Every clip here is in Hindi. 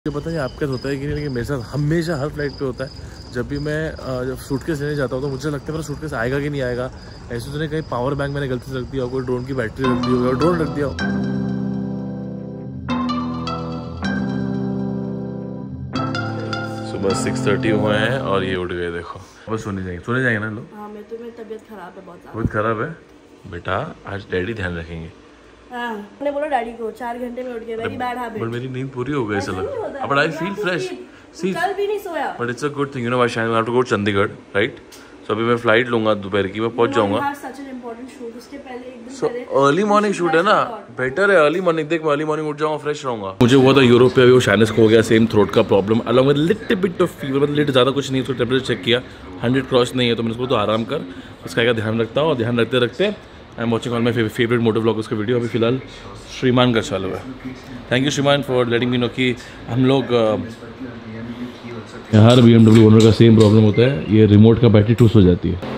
मुझे पता है आपके साथ होता है कि नहीं, लेकिन मेरे साथ हमेशा हर फ्लाइट पे होता है। जब भी मैं जब सूटकेस लेने जाता हूँ तो मुझे लगता है मेरा सूटकेस आएगा कि नहीं आएगा। ऐसे तो नहीं कहीं पावर बैंक मैंने गलती से रख दिया हो, कोई ड्रोन की बैटरी रख दी हो और ड्रोन रख दिया हो। सुबह 6:30 हुए हैं और ये उठ गए। देखो बस सोने जाएंगे ना लोग। हाँ, मैं तो मेरी तबीयत खराब है, बहुत बहुत खराब है बेटा, आज डैडी ध्यान रखेंगे। हाँ, मैंने बोला डैडी को 4 घंटे में उठ गए, वेरी बैड हैबिट। बट मेरी नींद पूरी हो गई ऐसा लगा, बट आई फील फ्रेश। सी कल भी नहीं सोया, but it's a good thing, you know why I have to go Chandigarh, right? So अभी मैं फ्लाइट लूंगा दोपहर की, मैं पहुंच जाऊंगा। सो अर्ली मॉर्निंग शूट है ना, बेटर है अर्ली मॉर्निंग। देख मैं अर्ली मॉर्निंग उठ जाऊंगा, फ्रेश रहूंगा। मुझे हुआ था यूरोप पे, अभी वो शाइनेस को हो गया, सेम थ्रोट का problem along with little bit of fever, मतलब लिट ज़्यादा कुछ नहीं। उसको टेम्परेचर चेक किया, 100 क्रॉस नहीं है, तो मैंने उसको तो आराम कर, उसका क्या ध्यान रखता हूँ। और ध्यान रखते रखते I am watching all my favourite moto vlog उसका वीडियो अभी फिलहाल श्रीमान का चालू है। Thank you Shriman for letting me know कि हम लोग हर BMW ओनर का सेम प्रॉब्लम होता है, ये रिमोट का बैटरी टूस हो जाती है।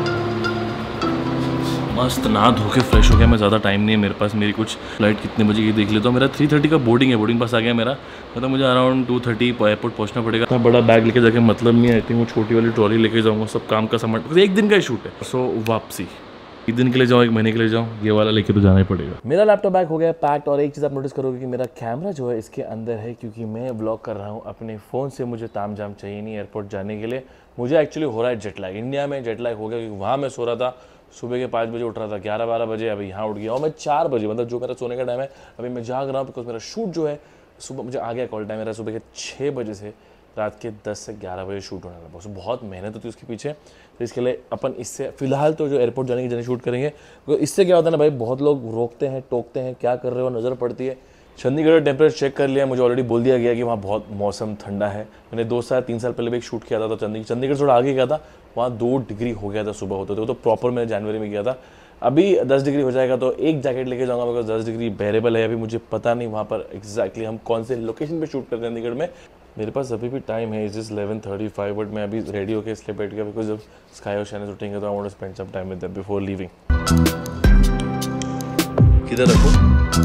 मस्त नहा धो के फ्रेश हो गया मैं, ज़्यादा टाइम नहीं है मेरे पास। मेरी कुछ फ्लाइट कितने बजे की देख लेता हूँ। मेरा 3:30 का बोर्डिंग है, बोर्डिंग पास आ गया मेरा, मतलब मुझे अराउंड 2:30 एयरपोर्ट पहुँचना पड़ेगा। इतना बड़ा बैग लेके जाके मतलब नहीं है, आई थिंक वो छोटी वाली ट्रॉली लेके जाऊँगा, सब काम का सामान। एक दिन का ही शूट है, सो वापसी एक दिन के लिए जाऊँ, एक महीने के लिए जाऊँ, ये वाला लेके तो जाना ही पड़ेगा। मेरा लैपटॉप बैग हो गया पैक्ड, और एक चीज़ आप नोटिस करोगे कि मेरा कैमरा जो है इसके अंदर है, क्योंकि मैं व्लॉग कर रहा हूँ अपने फ़ोन से। मुझे ताम झाम चाहिए नहीं एयरपोर्ट जाने के लिए। मुझे एक्चुअली हो रहा है जेट लैग, इंडिया में जेट लैग हो गया, क्योंकि वहाँ मैं सो रहा था सुबह के 5 बजे, उठ रहा था 11-12 बजे, अभी यहाँ उठ गया और मैं 4 बजे, मतलब जो मेरा सोने का टाइम है अभी मैं जाग रहा हूँ, बिकॉज मेरा शूट जो है सुबह मुझे आ गया कॉल टाइम, मेरा सुबह के 6 बजे से रात के 10 से 11 बजे शूट होना था। बहुत मेहनत होती है उसके पीछे, तो इसके लिए अपन इससे फिलहाल तो जो एयरपोर्ट जाने की जर्नी शूट करेंगे। तो इससे क्या होता है ना भाई, बहुत लोग रोकते हैं, टोकते हैं, क्या कर रहे हो, नज़र पड़ती है। चंडीगढ़ का टेम्परेचर चेक कर लिया, मुझे ऑलरेडी बोल दिया गया कि वहाँ बहुत मौसम ठंडा है। मैंने 2-3 साल पहले भी एक शूट किया था, तो चंडीगढ़ थोड़ा आगे गया था, वहाँ 2 डिग्री हो गया था सुबह होते थे। वो तो प्रॉपर मैंने जनवरी में किया था। अभी 10 डिग्री हो जाएगा, तो एक जैकेट लेके जाऊँगा, बिकॉज 10 डिग्री बेरेबल है। अभी मुझे पता नहीं वहाँ पर एग्जैक्टली हम कौन से लोकेशन पर शूट कर रहे हैं चंडीगढ़ में। मेरे पास अभी भी टाइम है, इज जस्ट 11:35, बट मैं अभी रेडी होकर इसलिए बैठ गया बिकॉज जब स्काई और शाइनेस उठेंगे तो I want to spend some time with them before leaving. किधर रखो?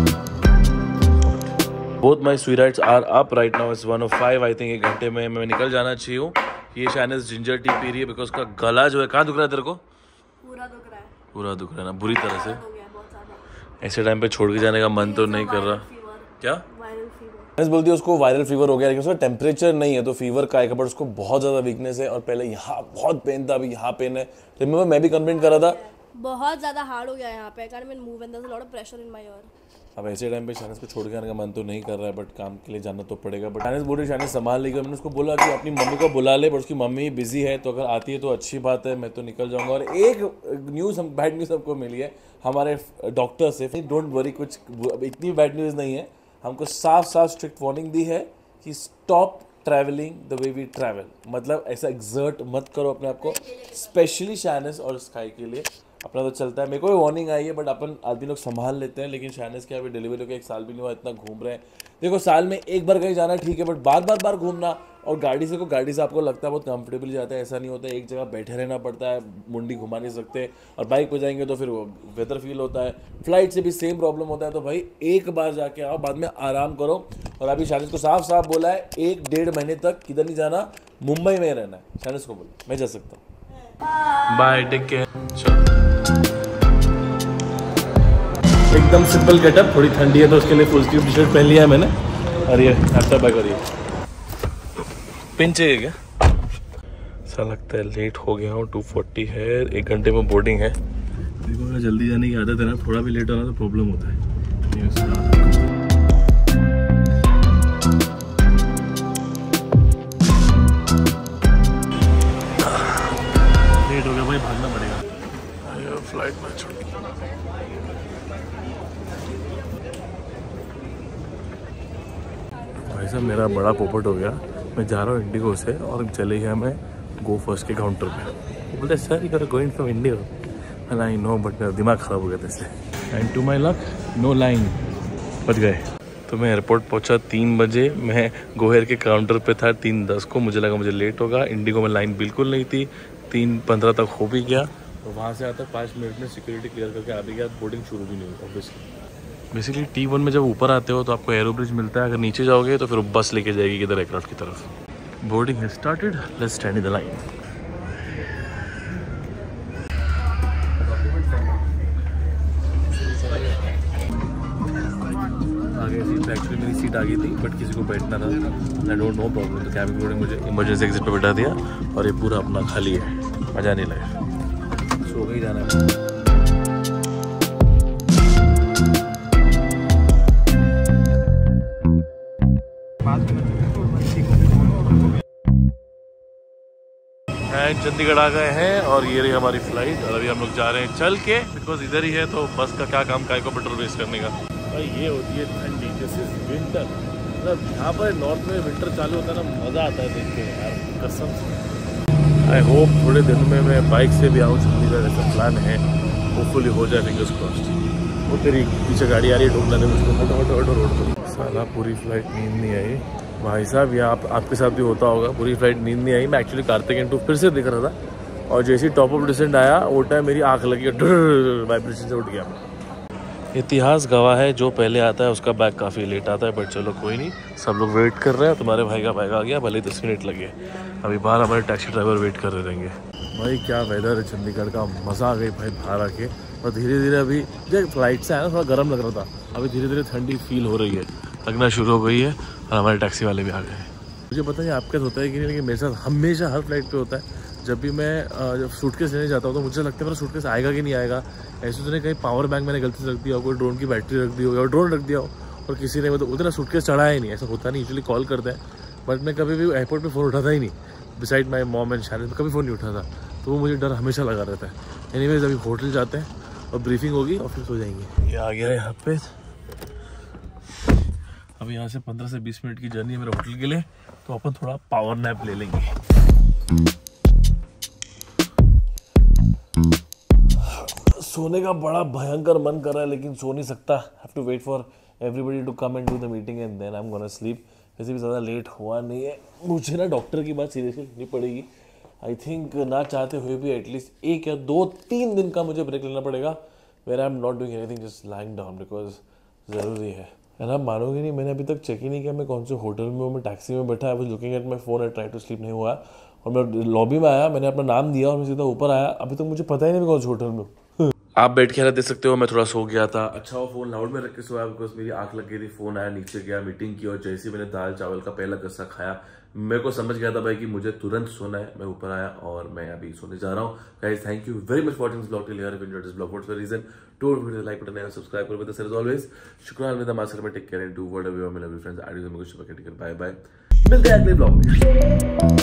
Both my sweethearts are up right now, it's 1:05। I think 1 घंटे में मैं निकल जाना चाहिए हूँ। ये शाइनेस जिंजर टी पी रही है, बिकॉज उसका गला जो है, कहाँ दुख रहा है तेरे को? पूरा दुख रहा है, पूरा दुख रहा है ना, बुरी तरह से। बहुत ज़्यादा। ऐसे टाइम पे छोड़ के जाने का मन तो नहीं कर रहा। क्या वायरल फीवर बोलती है उसको? वायरल फीवर हो गया, लेकिन उसका टेम्परेचर नहीं है तो फीवर का है, बट उसको बहुत ज़्यादा वीकनेस है। और पहले यहाँ बहुत पेन था, अभी यहाँ पेन है। रिमेंबर मैं भी कंप्लेंट कर रहा था, बहुत ज़्यादा हार्ड हो गया है यहाँ पे। I can't even move and there is a lot of pressure in my ear. अब ऐसे टाइम पे शाइनेस को छोड़ के आने का मन तो नहीं कर रहा है, बट काम के लिए जाना तो पड़ेगा। बट शाइनेस बोल रही, शाइनेस संभाल लेगी। मैंने उसको बोला कि अपनी मम्मी को बुला ले, बट उसकी मम्मी बिजी है, तो अगर आती है तो अच्छी बात है, मैं तो निकल जाऊंगा। और एक न्यूज़, हम बैड न्यूज़ हमको मिली है हमारे डॉक्टर से। डोंट वरी, कुछ इतनी बैड न्यूज़ नहीं है। हमको साफ स्ट्रिक्ट वार्निंग दी है कि stop travelling the way we travel, मतलब ऐसा एक्सर्ट मत करो अपने आप को, स्पेशली शाइनेस और स्काई के लिए। अपना तो चलता है, मेरे को भी वार्निंग आई है, बट अपन आदमी लोग संभाल लेते हैं। लेकिन शाइनेस के अभी डिलीवरी होकर 1 साल भी नहीं हुआ, इतना घूम रहे हैं। देखो साल में एक बार कहीं जाना ठीक है, बट बार घूमना, और गाड़ी से आपको लगता है बहुत कंफर्टेबली जाता है, ऐसा नहीं होता है। एक जगह बैठे रहना पड़ता है, मुंडी घुमा नहीं सकते। और बाइक पे जाएंगे तो फिर वो बेहतर फील होता है। फ्लाइट से भी सेम प्रॉब्लम होता है। तो भाई एक बार जाके आओ, बाद में आराम करो। और अभी शाइनेस को साफ बोला है 1-1.5 महीने तक किधर नहीं जाना, मुंबई में रहना है। शाइनेस को बोला मैं जा सकता हूँ। Bye, take care. एकदम सिंपल गेटअप, थोड़ी ठंडी है तो उसके लिए फुल स्लीव टी शर्ट पहन लिया है मैंने। और ये लैपटॉप बैग, और ये पिन चाहिए क्या? ऐसा लगता है लेट हो गया हूँ, 2:40 है, 1 घंटे में बोर्डिंग है। देखो अगर जल्दी जाने की आदत है ना, थोड़ा भी लेट होना तो प्रॉब्लम होता है। लेट हो गया भाई, भागना पड़ेगा फ्लाइट में छोड़। भाई साहब मेरा बड़ा पोपट हो गया। मैं जा रहा हूँ इंडिगो से, और चले गया मैं गो फर्स्ट के काउंटर पे। वो बोलते sir you are going from IndiGo, and I know, but मेरा दिमाग ख़राब हो गया था इससे। And to my luck no line, बच गए। तो मैं एयरपोर्ट पहुँचा 3 बजे। मैं गोहेर के काउंटर पे था 3:10 को। मुझे लगा मुझे लेट होगा। इंडिगो में लाइन बिल्कुल नहीं थी, 3:15 तक हो भी गया। और वहाँ से आता 5 मिनट में सिक्योरिटी क्लियर करके आ भी गया। बोर्डिंग शुरू भी नहीं हुई ऑब्वियसली। बेसिकली T1 में जब ऊपर आते हो तो आपको एरो ब्रिज मिलता है, अगर नीचे जाओगे तो फिर बस लेके जाएगी किधर एयरक्राफ्ट की तरफ। बोर्डिंग है started, let's stand in the line. आगे सीट एक्चुअली मेरी सीट आ गई थी बट किसी को बैठना था, आई डोंट नो प्रॉब्लम, तो कैबिन क्रू ने मुझे इमरजेंसी एग्जिट पे बैठा दिया और ये पूरा अपना खाली है, मज़ा नहीं लगा, सो गई जाना है। चंडीगढ़ आ गए हैं और ये रही हमारी फ्लाइट और अभी हम लोग जा रहे हैं चल के, बिकॉज इधर ही है तो बस का क्या काम, काय को पेट्रोल वेस्ट करने का। भाई ये होती है ठंडी, दिस इज विंटर। मतलब यहाँ पर नॉर्थ में विंटर चालू होता है ना, मज़ा आता है देख के यार, कसम से। आई होप थोड़े दिन में मैं बाइक से भी आऊँ चंडीगढ़, ऐसा प्लान है, होपफुली हो जाए, फिंगर्स क्रॉस्ड। वो तेरी पीछे गाड़ी आ रही है, ढूंढना दे मुझको, हटो हटो हटो रोड पर। साला पूरी फ्लाइट नींद नहीं आई भाई साहब, ये आपके साथ भी होता होगा, पूरी फ्लाइट नींद नहीं आई। मैं एक्चुअली कार्तिक एंड 2 फिर से दिख रहा था और जैसे ही टॉप ऑफ डिसेंट आया वो टाइम मेरी आँख लगी, वाइब्रेशन से उठ गया। इतिहास गवाह है, जो पहले आता है उसका बैग काफ़ी लेट आता है, बट चलो कोई नहीं, सब लोग वेट कर रहे हैं। तुम्हारे भाई का बैग आ गया, भले 10 मिनट लगे, अभी बाहर हमारे टैक्सी ड्राइवर वेट कर रहे रहेंगे। भाई क्या वेदर है चंडीगढ़ का, मज़ा आ गई भाई बाहर आके। और धीरे धीरे अभी जब फ्लाइट से आया ना थोड़ा गर्म लग रहा था, अभी धीरे धीरे ठंडी फील हो रही है, लगना शुरू हो गई है और हमारे टैक्सी वाले भी आ गए। मुझे पता नहीं आपके साथ होता है कि नहीं, लेकिन मेरे साथ हमेशा हर फ्लाइट पे होता है। जब भी मैं जब सूटकेस लेने जाता हूँ तो मुझे लगता है मेरा सूटकेस आएगा कि नहीं आएगा। ऐसे तो नहीं कहीं पावर बैंक मैंने गलती से रख दिया हो, कोई ड्रोन की बैटरी रख दी हो या ड्रोन रख दिया हो और किसी ने मतलब उतना सूटकेस चढ़ाया ही नहीं, ऐसा होता नहीं। यूजुअली कॉल करते हैं बट मैं कभी भी एयरपोर्ट पे फ़ोन उठाता ही नहीं, बिसाइड माई मॉम एंड शायद कभी फ़ोन नहीं उठाता, तो वो मुझे डर हमेशा लगा रहता है। एनीवेज अभी होटल जाते हैं और ब्रीफिंग होगी और फिर सो जाएंगे। ये आ गया है यहाँ पे, अभी यहाँ से 15 से 20 मिनट की जर्नी है मेरे होटल के लिए, तो अपन थोड़ा पावर नैप ले लेंगे। सोने का बड़ा भयंकर मन कर रहा है लेकिन सो नहीं सकता, have to wait for everybody to come and do the meeting and then I am gonna sleep. वैसे भी ज़्यादा लेट हुआ नहीं है, मुझे ना डॉक्टर की बात सीरियसली लेनी पड़ेगी। आई थिंक ना चाहते हुए भी एटलीस्ट 1 या 2-3 दिन का मुझे ब्रेक लेना पड़ेगा, where I am not doing anything, just lying down, because ज़रूरी है। एंड आप मानोगे नहीं, मैंने अभी तक चेक ही नहीं किया मैं कौन से होटल में हूँ। मैं टैक्सी में बैठा, I was looking at my phone, I try to sleep, नहीं हुआ। और मैं लॉबी में आया, मैंने अपना नाम दिया और मैं सीधा ऊपर आया, अभी तक मुझे पता ही नहीं मैं कौन से होटल में हूँ। आप बैठ के देख सकते हो, मैं थोड़ा सो गया था। अच्छा वो फोन लाउड में रख के सोया बिकॉज मेरी आंख लग गई थी। फोन आया, नीचे गया, मीटिंग की और जैसे ही मैंने दाल चावल का पहला कस्सा खाया, मेरे को समझ गया था भाई कि मुझे तुरंत सोना है। मैं ऊपर आया और मैं अभी सोने जा रहा हूँ। Guys thank you very much watching this blog till here. If you enjoyed this blog what's the reason, don't forget the like button and subscribe कर विद अस एज ऑलवेज। शुक्रिया अलविदा, मास्टर में take care and do whatever you want my lovely friends. I do bye bye, मिलते हैं अगले ब्लॉग में।